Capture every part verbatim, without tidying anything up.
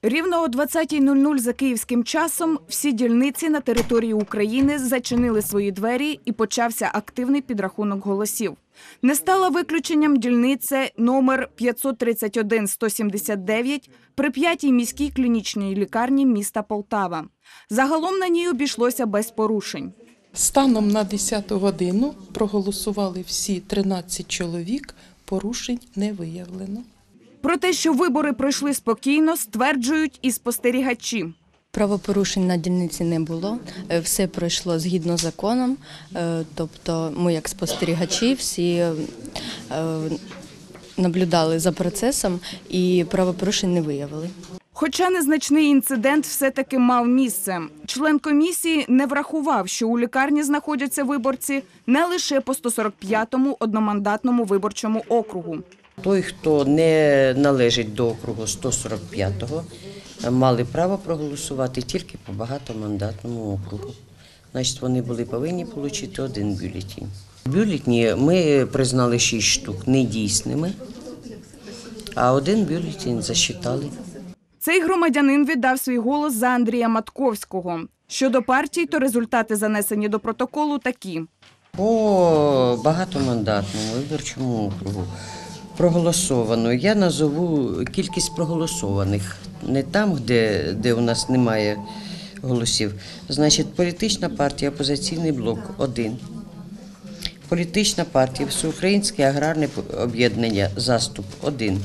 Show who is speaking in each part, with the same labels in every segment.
Speaker 1: Рівно о двадцятій нуль нуль за київським часом всі дільниці на території України зачинили свої двері і почався активний підрахунок голосів. Не стала виключенням дільниця номер п'ятсот тридцять один сто сімдесят дев'ять при п'ятій міській клінічній лікарні міста Полтава. Загалом на ній обійшлося без порушень.
Speaker 2: Станом на десяту годину проголосували всі тринадцять чоловік, порушень не виявлено.
Speaker 1: Про те, що вибори пройшли спокійно, стверджують і спостерігачі.
Speaker 3: Правопорушень на дільниці не було, все пройшло згідно з законом, тобто ми як спостерігачі всі наблюдали за процесом і правопорушень не виявили.
Speaker 1: Хоча незначний інцидент все-таки мав місце. Член комісії не врахував, що у лікарні знаходяться виборці не лише по сто сорок п'ятому одномандатному виборчому округу.
Speaker 4: Той, хто не належить до округу сто сорок п'ятого, мали право проголосувати тільки по багатомандатному округу. Значить, вони були повинні отримати один бюлетень. Бюлетені ми признали шість штук недійсними, а один бюлетень засчитали.
Speaker 1: Цей громадянин віддав свій голос за Андрія Матковського. Щодо партій, то результати, занесені до протоколу, такі.
Speaker 4: По багатомандатному виборчому округу проголосовано. Я назову кількість проголосованих. Не там, де, де у нас немає голосів. Значить, політична партія «Опозиційний блок» – один. Політична партія «Всеукраїнське аграрне об'єднання «Заступ» – один.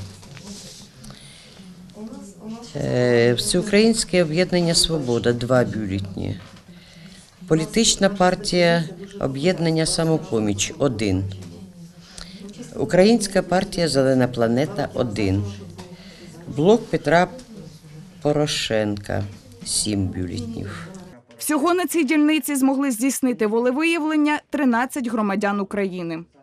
Speaker 4: Всеукраїнське об'єднання «Свобода» – два бюлетні. Політична партія об'єднання «Самопоміч» – один. Українська партія «Зелена планета» – один. Блок Петра Порошенка – сім бюлетнів.
Speaker 1: Всього на цій дільниці змогли здійснити волевиявлення тринадцять громадян України.